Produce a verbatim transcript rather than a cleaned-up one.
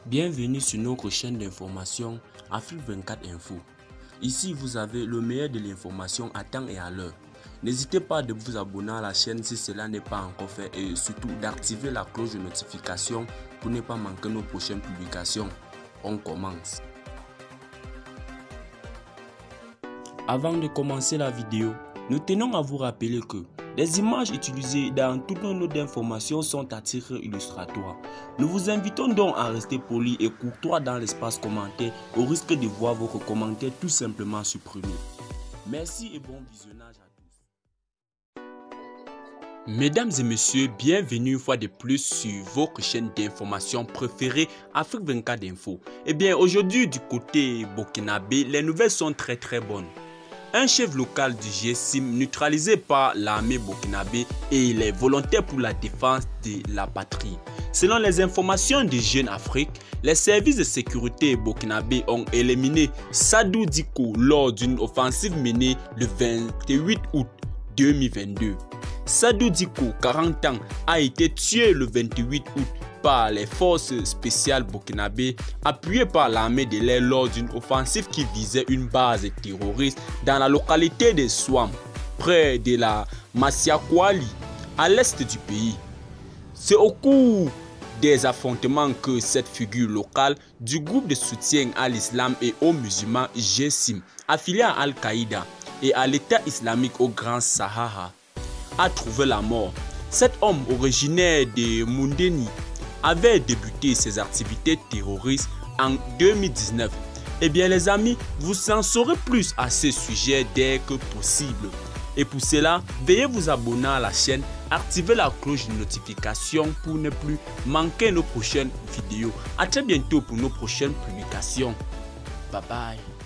Bienvenue sur notre chaîne d'information Afrique vingt-quatre Info. Ici, vous avez le meilleur de l'information à temps et à l'heure. N'hésitez pas de vous abonner à la chaîne si cela n'est pas encore fait et surtout d'activer la cloche de notification pour ne pas manquer nos prochaines publications. On commence. Avant de commencer la vidéo, nous tenons à vous rappeler que les images utilisées dans toutes nos notes d'information sont à titre illustratoire. Nous vous invitons donc à rester poli et courtois dans l'espace commentaire au risque de voir votre commentaire tout simplement supprimé. Merci et bon visionnage à tous. Mesdames et messieurs, bienvenue une fois de plus sur votre chaîne d'information préférée Afrique vingt-quatre Info. Et bien aujourd'hui du côté burkinabé, les nouvelles sont très très bonnes. Un chef local du G S I M neutralisé par l'armée burkinabé et les volontaires pour la défense de la patrie. Selon les informations de Jeune Afrique, les services de sécurité burkinabé ont éliminé Sadou Diko lors d'une offensive menée le vingt-huit août deux mille vingt-deux. Sadou Diko, quarante ans, a été tué le vingt-huit août par les forces spéciales burkinabé appuyées par l'armée de l'air lors d'une offensive qui visait une base terroriste dans la localité de Souam, près de la Massiakwali, à l'est du pays. C'est au cours des affrontements que cette figure locale du groupe de soutien à l'islam et aux musulmans G S I M, affilié à Al-Qaïda et à l'État islamique au Grand Sahara, a trouvé la mort. Cet homme originaire de Moundeni avait débuté ses activités terroristes en deux mille dix-neuf. Eh bien les amis, vous en saurez plus à ce sujet dès que possible. Et pour cela, veuillez vous abonner à la chaîne, activer la cloche de notification pour ne plus manquer nos prochaines vidéos. A très bientôt pour nos prochaines publications. Bye bye.